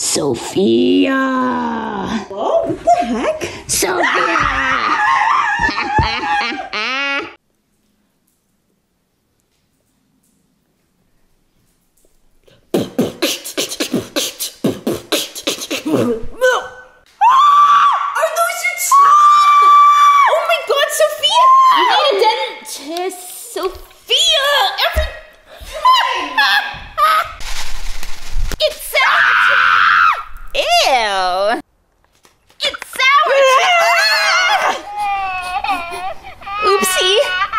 Sophia! Whoa, what the heck? Sophia! Are those your teeth? Oh my god, Sophia! You need a dentist, Sophia! Every It's sour! Ew! It's sour! Oopsie!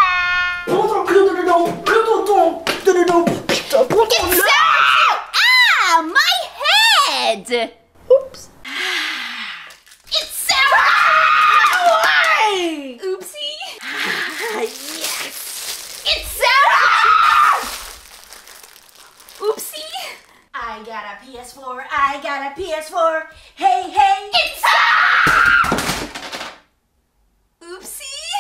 It's sour! Ah! My head! Oops. It's sour! Why? Oopsie! Yes! It's sour! Oopsie! I got a PS4, I got a PS4. Hey, hey! It's sour! Oopsie!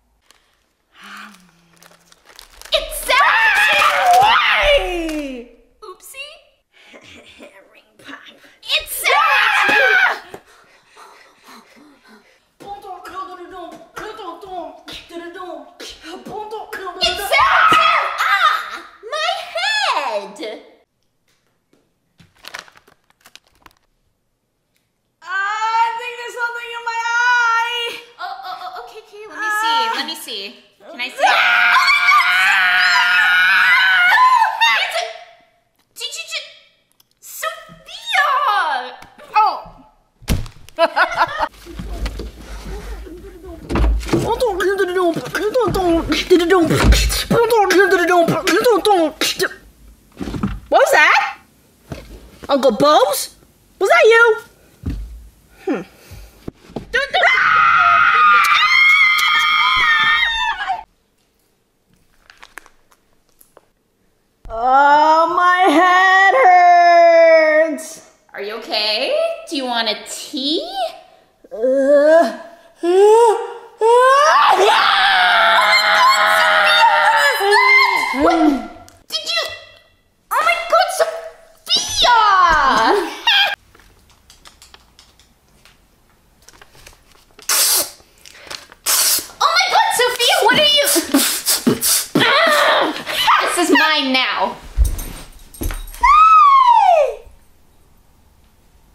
It's sour! Why? Oopsie! Ring pop. It's sour! It's sour! Ah! My head! I think there's something in my eye! Oh, okay, let me see. Can I see? Did you just... Sophia! What was that? Uncle Bobs? Was that you? Oh, my head hurts. Are you okay? Do you want a tea?